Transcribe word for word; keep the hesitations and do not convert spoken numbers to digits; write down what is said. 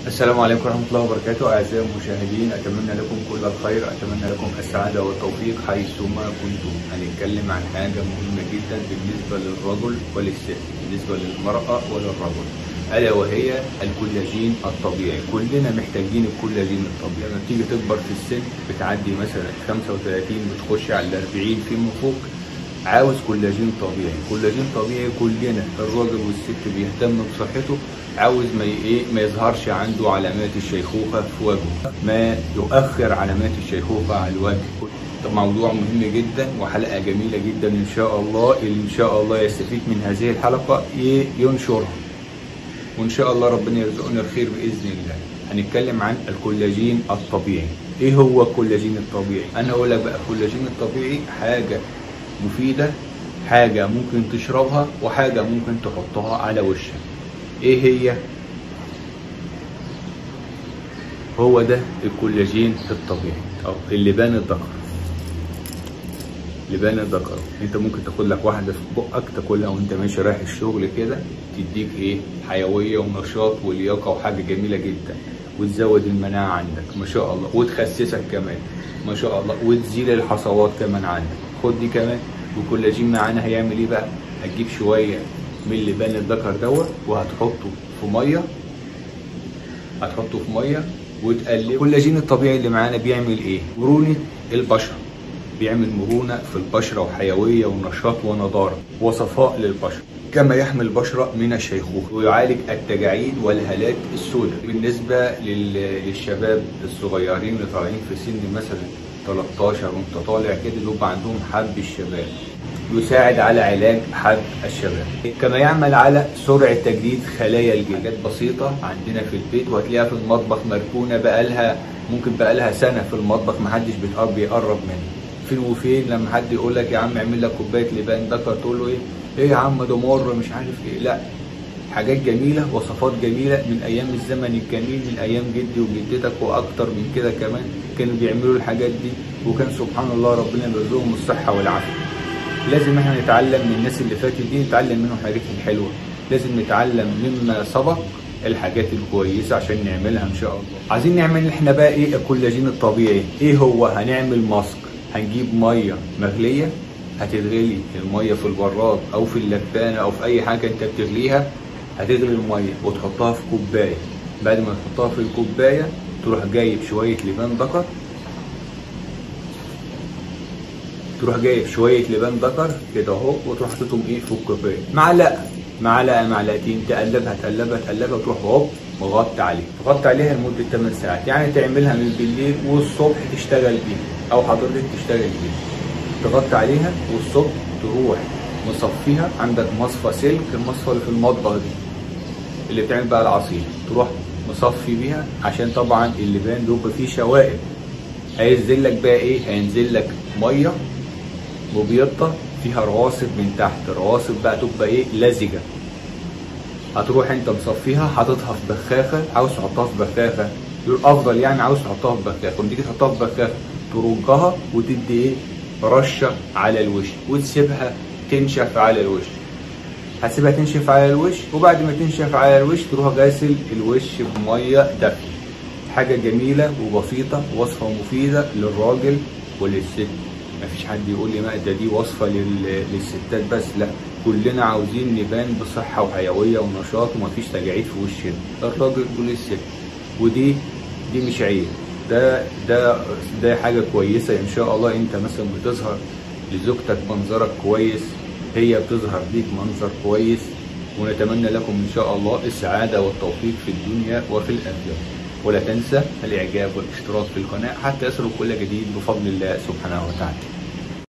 السلام عليكم ورحمة الله وبركاته. أعزائي المشاهدين، أتمنى لكم كل الخير، أتمنى لكم السعادة والتوفيق حيثما كنتم. هنتكلم عن حاجة مهمة جدا بالنسبة للرجل وللست، بالنسبة للمرأة وللرجل، ألا وهي الكولاجين الطبيعي. كلنا محتاجين الكولاجين الطبيعي. لما تيجي تكبر في السن بتعدي مثلا خمسة وثلاثين بتخش على الأربعين فيما فوق، عاوز كولاجين طبيعي. كولاجين طبيعي كلنا، الراجل والست بيهتم بصحته، عاوز ما ايه ما يظهرش عنده علامات الشيخوخه في وجهه، ما يؤخر علامات الشيخوخه على الوجه. موضوع مهم جدا وحلقه جميله جدا، ان شاء الله اللي ان شاء الله يستفيد من هذه الحلقه ينشرها، وان شاء الله ربنا يرزقنا الخير باذن الله. هنتكلم عن الكولاجين الطبيعي. ايه هو الكولاجين الطبيعي؟ انا اقول لك بقى، الكولاجين الطبيعي حاجه مفيده، حاجه ممكن تشربها، وحاجه ممكن تحطها على وشك. ايه هي؟ هو ده الكولاجين الطبيعي او اللبان الذكر. لبان الذكر انت ممكن تاخد لك واحده في بقك تاكلها وانت ماشي رايح الشغل كده، تديك ايه؟ حيويه ونشاط ولياقه وحاجه جميله جدا، وتزود المناعه عندك ما شاء الله، وتخسسك كمان ما شاء الله، وتزيل الحصوات كمان عندك. خد دي كمان. والكولاجين معانا هيعمل ايه بقى؟ هتجيب شويه من لبان الذكر دوت وهتحطه في ميه، هتحطه في ميه وتقلب. الكولاجين الطبيعي اللي معانا بيعمل ايه؟ مرونه البشره، بيعمل مرونه في البشره وحيويه ونشاط ونضاره وصفاء للبشره، كما يحمي البشره من الشيخوخه، ويعالج التجاعيد والهالات السوداء. بالنسبه للشباب الصغيرين اللي طالعين في سن مثلا تلتاشر وانت طالع كده، بيبقى عندهم حب الشباب، يساعد على علاج حب الشباب، كما يعمل على سرعه تجديد خلايا الجلد. حاجات بسيطه عندنا في البيت وهتلاقيها في المطبخ مركونه بقالها ممكن بقالها سنه في المطبخ، محدش بيقرب منها. فين وفين لما حد يقول لك يا عم اعمل لك كوبايه لبان ذكر، تقول له ايه؟ ايه يا عم ده مر مش عارف ايه. لا، حاجات جميله، وصفات جميله من ايام الزمن الجميل، من ايام جدي وجدتك واكتر من كده كمان، كانوا بيعملوا الحاجات دي، وكان سبحان الله ربنا يرزقهم الصحه والعافيه. لازم احنا نتعلم من الناس اللي فاتت دي، نتعلم منهم حاجات الحلوه، لازم نتعلم مما سبق الحاجات الكويسه عشان نعملها ان شاء الله. عايزين نعمل احنا بقى ايه؟ الكولاجين الطبيعي. ايه هو؟ هنعمل ماسك. هنجيب ميه مغليه، هتغلي الميه في البراد او في اللبانه او في اي حاجه انت بتغليها، هتغلي الميه وتحطها في كوبايه. بعد ما تحطها في الكوبايه تروح جايب شويه لبان ذكر، تروح جايب شويه لبان ذكر كده اهو، وتروح حاططهم ايه في الكوبايه، معلقه معلقه معلقتين، تقلبها تقلبها تقلبها، وتروح هوب مغطي عليها، تغطي عليها لمده ثمان ساعات. يعني تعملها من بالليل والصبح تشتغل بيها، او حضرتك تشتغل بيها، تغطي عليها والصبح تروح مصفيها. عندك مصفى سلك، المصفى اللي في المطبخ دي اللي بتعمل بقى العصير، تروح مصفي بيها، عشان طبعا اللبان بيبقى فيه شوائب. هينزل لك بقى ايه؟ هينزل لك ميه مبيضه فيها رواسب من تحت، رواسب بقى تبقى ايه؟ لزجه. هتروح انت مصفيها حاططها في بخاخه، عاوز تحطها في بخاخه الافضل، يعني عاوز تحطها في بخاخه، لما تيجي تحطها في بخاخه ترجها وتدي ايه؟ رشه على الوش، وتسيبها تنشف على الوش. هتسيبها تنشف على الوش، وبعد ما تنشف على الوش تروح غاسل الوش بميه دافيه. حاجه جميله وبسيطه، وصفه مفيده للراجل وللست. مفيش حد يقول لي ما ده دي وصفه للستات بس، لا، كلنا عاوزين نبان بصحه وحيويه ونشاط ومفيش تجاعيد في وشنا، الراجل وللست. ودي دي مش عيب، ده ده ده حاجه كويسه ان شاء الله. انت مثلا بتظهر لزوجتك منظرك كويس، هي بتظهر ليك منظر كويس، ونتمنى لكم ان شاء الله السعاده والتوفيق في الدنيا وفي الاخره. ولا تنسى الاعجاب والاشتراك في القناه حتى يصلك كل جديد بفضل الله سبحانه وتعالى.